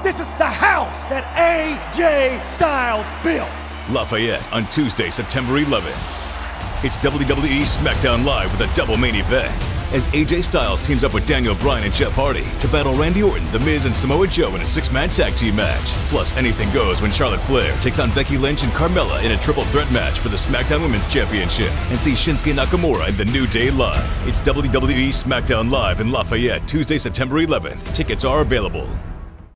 This is the house that AJ Styles built. Lafayette on Tuesday, September 11th. It's WWE SmackDown Live with a double main event as AJ Styles teams up with Daniel Bryan and Jeff Hardy to battle Randy Orton, The Miz, and Samoa Joe in a 6-man tag team match. Plus, anything goes when Charlotte Flair takes on Becky Lynch and Carmella in a triple threat match for the SmackDown Women's Championship and see Shinsuke Nakamura in the New Day live. It's WWE SmackDown Live in Lafayette, Tuesday, September 11th. Tickets are available.